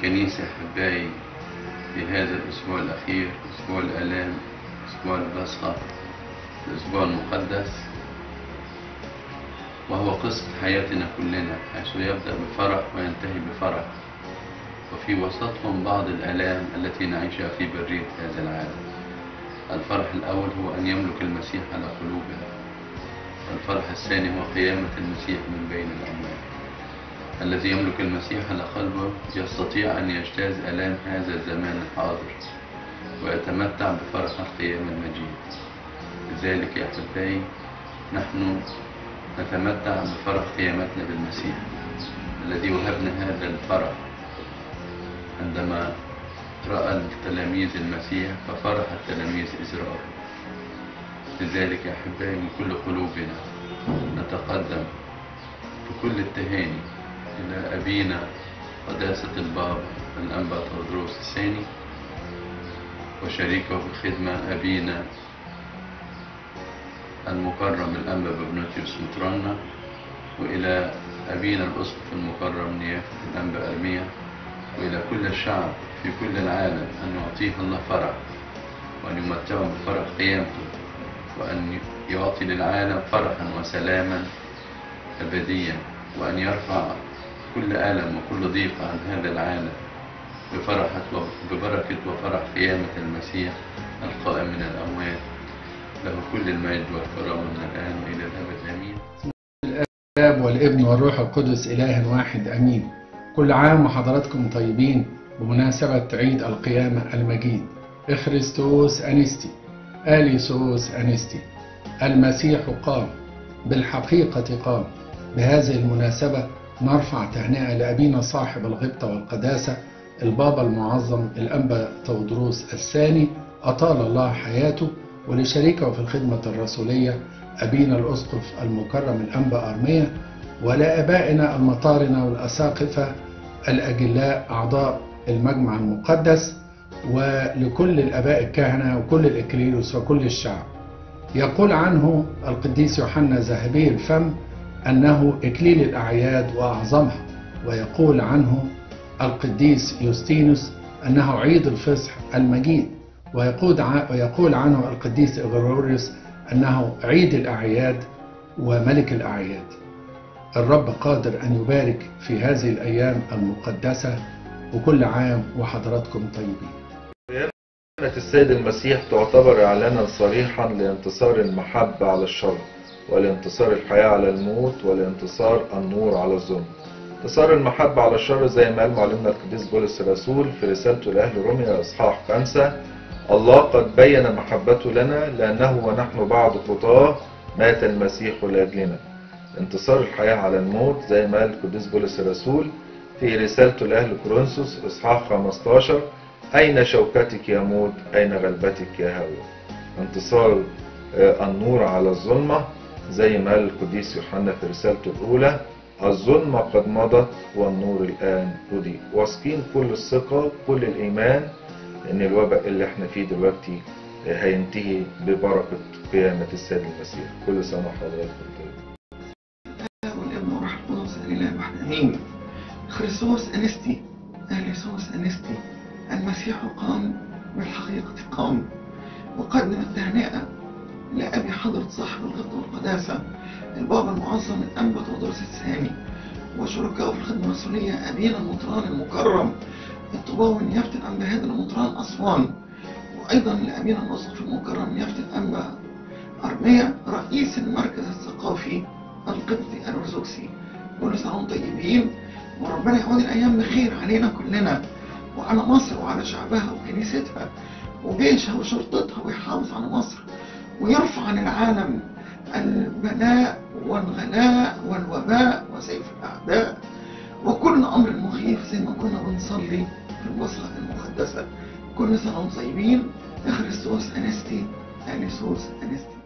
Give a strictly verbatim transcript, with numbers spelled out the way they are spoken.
الكنيسة أحبائي في هذا الأسبوع الأخير، أسبوع الآلام، أسبوع البصخة، الأسبوع المقدس، وهو قصة حياتنا كلنا، حيث يبدأ بفرح وينتهي بفرح، وفي وسطهم بعض الآلام التي نعيشها في برية هذا العالم. الفرح الأول هو أن يملك المسيح على قلوبنا. الفرح الثاني هو قيامة المسيح من بين الأموات. الذي يملك المسيح على قلبه يستطيع أن يجتاز آلام هذا الزمان الحاضر ويتمتع بفرح القيامة المجيد. لذلك يا أحبائي نحن نتمتع بفرح قيامتنا بالمسيح الذي وهبنا هذا الفرح عندما رأى التلاميذ المسيح ففرح التلاميذ إذ رأوا. لذلك يا أحبائي من كل قلوبنا نتقدم بكل التهاني إلى أبينا قداسة البابا الأنبا تودروس الثاني وشريكه في الخدمة أبينا المكرم الأنبا ببنوتيوس مطرنا، وإلى أبينا الأسقف المكرم نيافة الأنبا أرميا، وإلى كل الشعب في كل العالم أن يعطيه الله فرح وأن يمتعه بفرح قيامته، وأن يعطي للعالم فرحا وسلاما أبديا، وأن يرفع كل ألم وكل ضيق عن هذا العالم بفرحة ببركة وفرح قيامة المسيح القائم من الأموات. له كل المجد والكرامة من الآن وإلى الأبد آمين. الآب والابن والروح القدس إله واحد آمين. كل عام وحضراتكم طيبين بمناسبة عيد القيامة المجيد. إخريستوس أنستي، آليسوس أنستي، المسيح قام، بالحقيقة قام. بهذه المناسبة نرفع تهنئة لأبينا صاحب الغبطة والقداسة البابا المعظم الأنبا تودروس الثاني أطال الله حياته، ولشريكه في الخدمة الرسولية أبينا الأسقف المكرم الأنبا أرميا، ولآبائنا المطارنة والأساقفة الأجلاء أعضاء المجمع المقدس، ولكل الآباء الكهنة وكل الإكليروس وكل الشعب. يقول عنه القديس يوحنا ذهبي الفم أنه إكليل الأعياد وأعظمها، ويقول عنه القديس يوستينوس أنه عيد الفصح المجيد، ويقول عنه القديس إغريغوريوس أنه عيد الأعياد وملك الأعياد. الرب قادر أن يبارك في هذه الأيام المقدسة، وكل عام وحضراتكم طيبين. قيامة السيد المسيح تعتبر إعلانا صريحا لانتصار المحبة على الشر، والانتصار الحياة على الموت، والانتصار النور على الظلم. انتصار المحبة على الشر زي ما قال معلمنا القديس بولس الرسول في رسالته لأهل روميا إصحاح خمسة: الله قد بين محبته لنا لأنه ونحن بعد خطاه مات المسيح لأجلنا. انتصار الحياة على الموت زي ما قال القديس بولس الرسول في رسالته لأهل كورنثوس إصحاح خمستاشر: أين شوكتك يا موت، أين غلبتك يا هوى. انتصار النور على الظلمة زي ما قال القديس يوحنا في رسالته الأولى: الظلمة قد مضت والنور الآن أضيء. واثقين كل الثقة كل الإيمان إن الوباء اللي احنا فيه دلوقتي هينتهي ببركة قيامة السيد المسيح. كل سنة وحضراتكم طيبين. الآب والابن والروح القدس الإله واحد آمين. خريستوس أنستي، آليسوس أنستي، المسيح قام، بالحقيقة قام. وقدم التهنئة لأبي حضرة صاحب الغبطة والقداسة البابا المعظم الأنبا تودروس الثاني، وشركائه في الخدمة الرسولية أبينا المطران المكرم الطباوي نيافة الأنبا هادر المطران أسوان، وأيضا لأبينا الأسقف المكرم نيافة الأنبا أرميا رئيس المركز الثقافي القبطي الأرثوذكسي. كل سنة وانتم طيبين، وربنا يعود الأيام بخير علينا كلنا وعلى مصر وعلى شعبها وكنيستها وجيشها وشرطتها، ويحافظ على مصر ويرفع عن العالم البلاء والغلاء والوباء وسيف الأعداء وكل أمر مخيف زي ما كنا بنصلي في البصخة المقدسة. كل سنة وانتم طيبين. إخريستوس أنستي، آليسوس أنستي.